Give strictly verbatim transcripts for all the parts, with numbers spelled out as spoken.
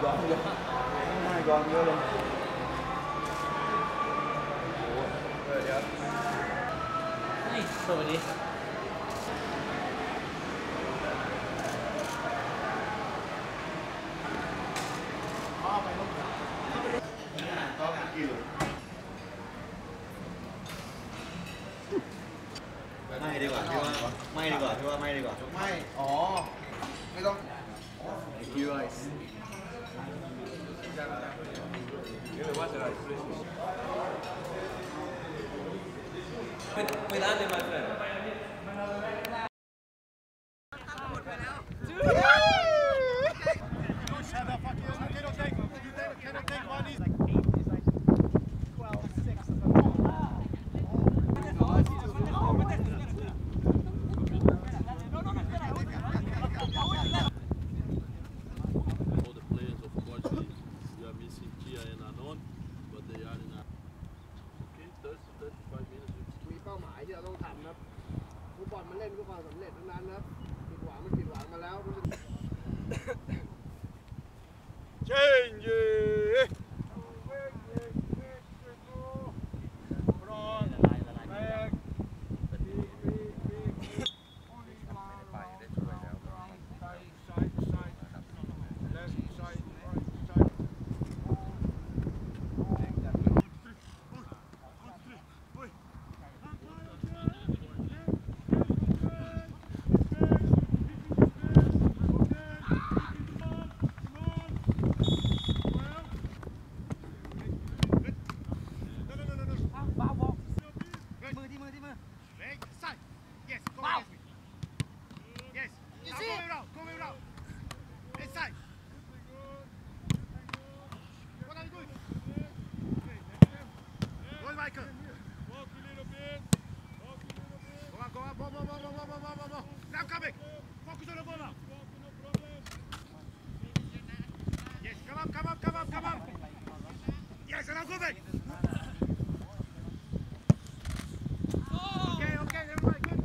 ย้อนเยอะไม่ย้อนเยอะเลยเดี๋ยวนี่สวัสดีไม่ดีกว่าพี่ว่าไม่ดีกว่าพี่ว่าไม่ดีกว่าไม่อ๋อไม่ต้องยูไอซ์ไม่ร้านเลยมาเลยมีเป้าหมายที่เราต้องทำครับฟุตบอลมันเล่นเพื่อความสำเร็จทั้งนั้นครับผิดหวังมันผิดหวังมาแล้วรู้สึก Change! Michael. Walk a little bit. Walk a little bit. Go on, go on. More, more, more, more, more, more, more, more. Now I'm coming. Focus on the ball now. No problem. Yes, come up, come up, come up, come up. Yes, and I'll go back. Okay, okay, everybody, good.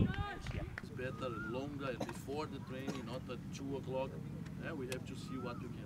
Better longer before the training, not at two o'clock. Yeah, we have to see what we